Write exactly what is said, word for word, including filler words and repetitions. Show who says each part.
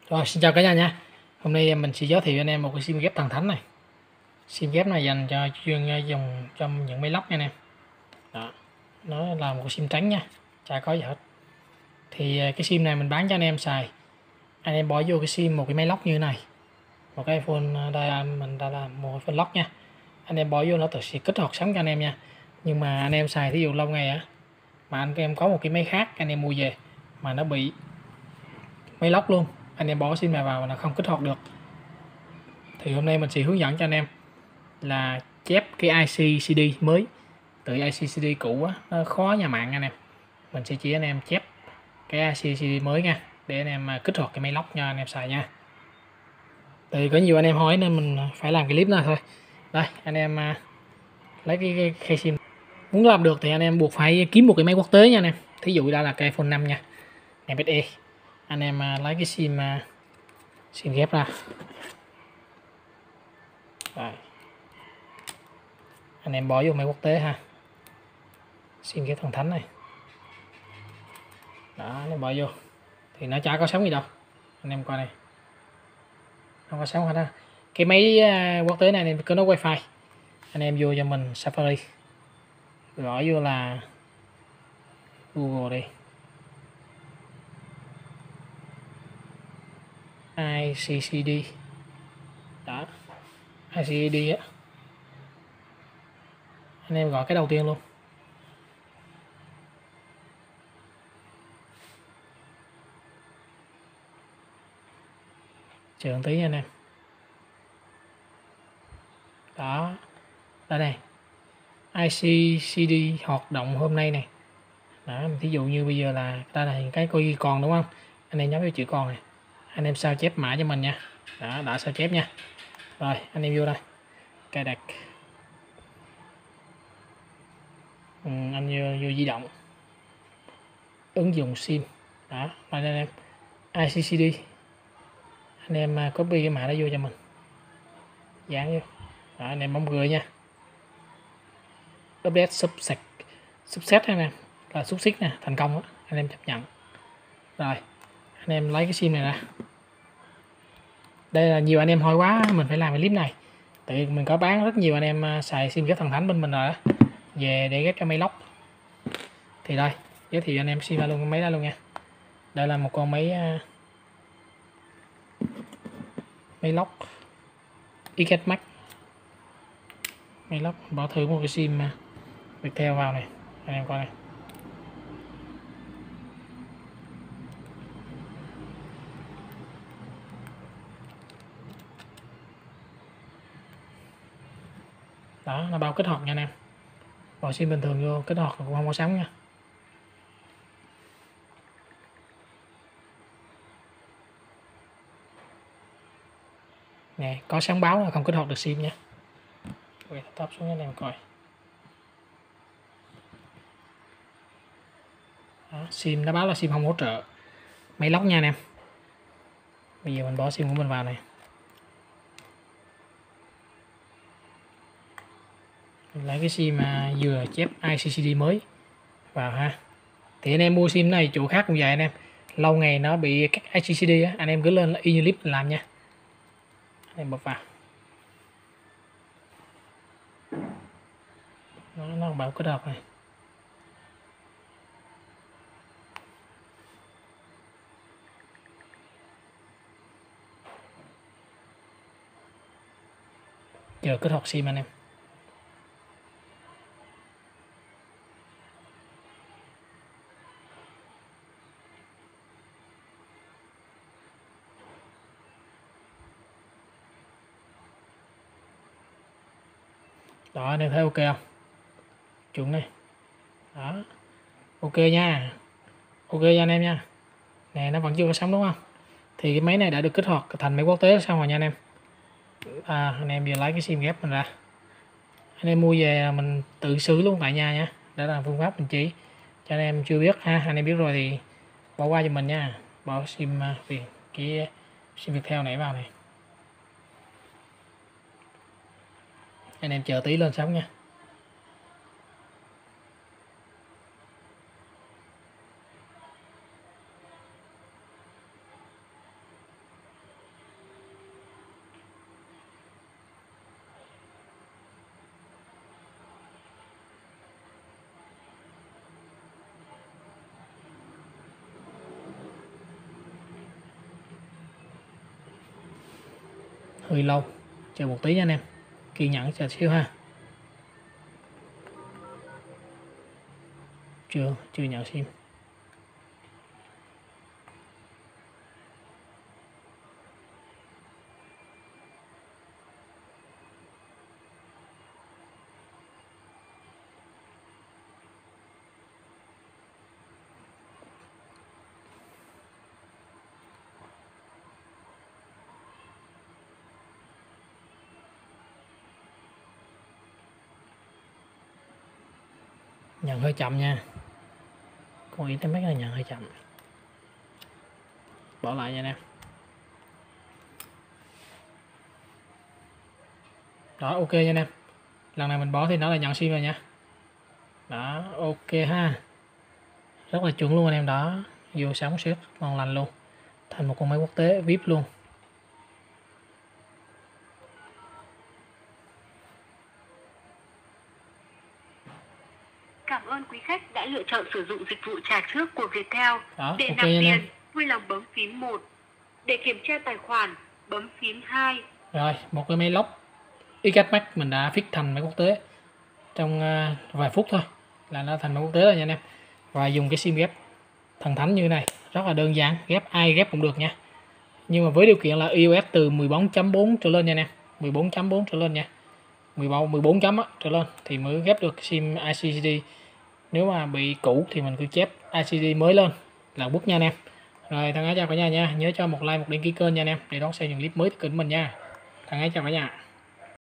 Speaker 1: Rồi, xin chào cả nhà nha. Hôm nay mình sẽ giới thiệu anh em một cái sim ghép thần thánh này. Sim ghép này dành cho chuyên dùng trong những máy lóc nha anh em. Đó, nó là một cái sim trắng nha, chả có gì hết. Thì cái sim này mình bán cho anh em xài. Anh em bỏ vô cái sim một cái máy lóc như thế này, một cái iPhone đây mình đã làm một iPhone lock nha. Anh em bỏ vô nó tự sẽ kích hoạt sẵn cho anh em nha. Nhưng mà anh em xài thí dụ lâu ngày á, mà anh em có một cái máy khác anh em mua về mà nó bị máy lóc luôn, anh em bỏ sim này vào mà nó không kích hoạt được, thì hôm nay mình sẽ hướng dẫn cho anh em là chép cái i xê xê đê mới. Từ i xê xê đê cũ á, nó khó nhà mạng anh em. Mình sẽ chỉ anh em chép cái i xê xê đê mới nha, để anh em kích hoạt cái máy lóc cho anh em xài nha. Thì có nhiều anh em hỏi nên mình phải làm cái clip này thôi. Đây anh em lấy cái, cái khay sim. Muốn làm được thì anh em buộc phải kiếm một cái máy quốc tế nha anh em. Thí dụ đây là cái iPhone năm nha, em ét e. Anh em lấy cái sim sim ghép ra. Rồi, anh em bỏ vô máy quốc tế ha, sim ghép thần thánh này. Đó, nó bỏ vô thì nó chả có sóng gì đâu, anh em coi này, không có sóng hết á. Cái máy quốc tế này nên có nó wifi. Anh em vô cho mình Safari, gõ vô là Google đi, i xê xê đê. Đó, i xê xê đê á, anh em gọi cái đầu tiên luôn. Chờ một tí nha anh em. Đó, đây này, i xê xê đê hoạt động hôm nay này. Đó, ví dụ như bây giờ là ta là cái coi còn đúng không, anh em nhấn vào chữ còn này, anh em sao chép mã cho mình nha. Đó, đã sao chép nha. Rồi anh em vô đây, cài đặt, ừ, anh vô, vô di động, ứng dụng sim. Đó, anh em i xê xê đê, anh em copy cái mã đó vô cho mình, dán vô. Đó, anh em bấm gửi nha. Update subset subset anh em là xúc xích nè, thành công đó. Anh em chấp nhận. Rồi anh em lấy cái sim này ra. Đây là nhiều anh em hỏi quá mình phải làm cái clip này, tại vì mình có bán rất nhiều anh em xài sim ghép thần thánh bên mình rồi đó, về để ghép cho máy lóc. Thì đây giới thiệu anh em sim ra luôn cái máy đó luôn nha. Đây là một con máy máy lóc ích ét Max, máy lóc. Bỏ thử một cái sim Viettel vào này, anh em coi này. Đó, nó bao kích hoạt nha anh em. Bỏ sim bình thường vô kích hoạt cũng không có sóng nha. Nè, có sáng báo là không kích hoạt được sim nha. Quay thấp xuống anh em coi. Đó, sim nó báo là sim không hỗ trợ máy lóc nha anh em. Bây giờ mình bỏ sim của mình vào này, mình lấy cái sim mà vừa chép i xê xê đê mới vào ha. Thì anh em mua sim này chỗ khác cũng vậy anh em, lâu ngày nó bị các i xê xê đê á, anh em cứ lên y như clip mình làm nha. Anh em bật vào, nó nó bảo kích hoạt này. Chờ kích hoạt sim anh em. Đó, anh em thấy ok không? Chuẩn này. Đó, ok nha, ok nha anh em nha. Nè, nó vẫn chưa có sóng đúng không? Thì cái máy này đã được kích hoạt thành máy quốc tế xong rồi nha anh em. À, anh em vừa lấy cái sim ghép mình ra, anh em mua về mình tự xử luôn tại nhà nha. Đó là phương pháp mình chỉ cho anh em chưa biết ha. Anh em biết rồi thì bỏ qua cho mình nha. Bỏ sim vì cái sim Viettel này vào này, anh em chờ tí lên sóng nha. hơi lâu, chờ một tí nha anh em, kiên nhẫn chờ xíu ha. Chưa chưa nhận sim. Nhận hơi chậm nha, con internet là nhận hơi chậm, bỏ lại nha anh em. Đó, ok nha anh em, lần này mình bỏ thì nó là nhận sim rồi nha. Đó, ok ha, rất là chuẩn luôn anh em. Đó, vô sóng siết ngon lành luôn, thành một con máy quốc tế vê i pê luôn.
Speaker 2: Cảm ơn quý khách đã lựa chọn sử dụng dịch vụ trả trước của Viettel.
Speaker 1: Đó,
Speaker 2: Để
Speaker 1: ok
Speaker 2: nạp
Speaker 1: nha anh em.
Speaker 2: tiền, vui lòng bấm phím một. Để kiểm tra tài khoản, bấm phím hai.
Speaker 1: Rồi, một cái máy lóc ích ét Max mình đã fix thành máy quốc tế trong uh, vài phút thôi là nó thành máy quốc tế rồi nha anh em. Và dùng cái sim ghép thần thánh như thế này rất là đơn giản, ghép ai ghép cũng được nha, nhưng mà với điều kiện là i ô ét từ mười bốn chấm bốn trở lên nha anh em, mười bốn chấm bốn trở lên nha, mười bốn chấm á trở lên thì mới ghép được sim i xê đê. Nếu mà bị cũ thì mình cứ chép i xê đê mới lên là quốc nha anh em. Rồi thân ái chào cả nhà nha, nhớ cho một like một đăng ký kênh nha anh em để đón xem những clip mới từ kênh mình nha. Thân ái chào cả nhà.